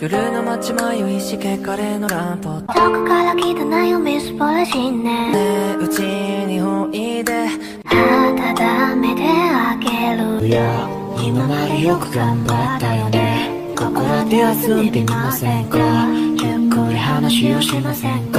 夜の街迷いしけカレーのランプ遠くから来たなよみすぼらしいね。 ねえうちにおいで温めてあげる。 いや今までよく頑張ったよね。ここらで休んでみませんか。ゆっくり話をしませんか。